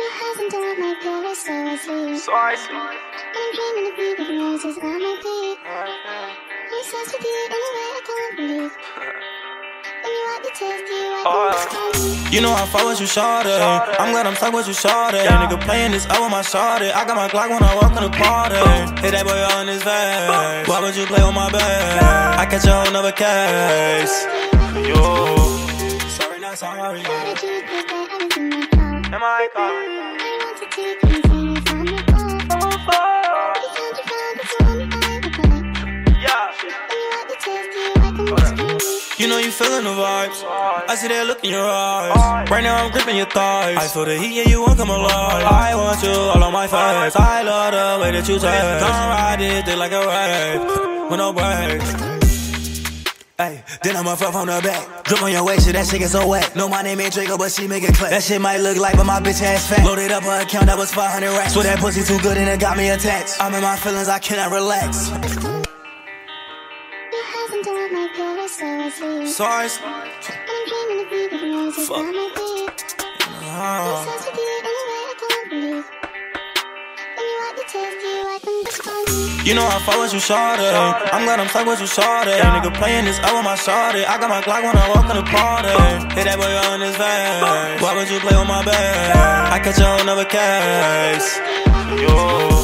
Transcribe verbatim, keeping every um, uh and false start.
hasn't done my glory, so I sleep. So I sleep. And I'm dreaming of you with roses on my feet. I'm obsessed with you anyway, I can't believe. When you wipe the tears, do you wipe them? You know I fuck with you, shorty. I'm glad I'm stuck with you, shorty. Nigga playing this out with my shorty. I got my Glock when I walk in the party. Hit that boy all in his face. Why would you play with my babe? I catch a whole nother case. Yo. Sorry, not sorry. Am I calling? I wanted to continue from the phone. You found you found the one I would like. Yeah. When you wipe the tears, do you wipe them? You know you feeling the vibes. I see that look in your eyes. Right now I'm gripping your thighs. I feel the heat and you won't come alive. I want you all on my face. I love the way that you taste. Come ride it, they like a rave. With no brakes. Ay, then I'ma front from the back. Drip on your waist, shit, that shit get so wet. Know my name ain't Draco, but she make it clap. That shit might look like, but my bitch ass fat. Loaded up her account, that was five hundred racks. Swear that pussy too good and it got me attached. I'm in my feelings, I cannot relax. You hasn't done my glory, so I sleep. So I sleep. And I'm dreaming of you with roses on my feet. I'm obsessed with you anyway, I can't believe. When you wipe the tears, do you wipe them just for me? You know I fuck with you, shorty. I'm glad I'm stuck with you, shorty. Nigga playing this out with my shorty. I got my Glock when I walk in the party. Hit that boy all in his face. Why would you play with my babe? I catch a whole nother case. Yo.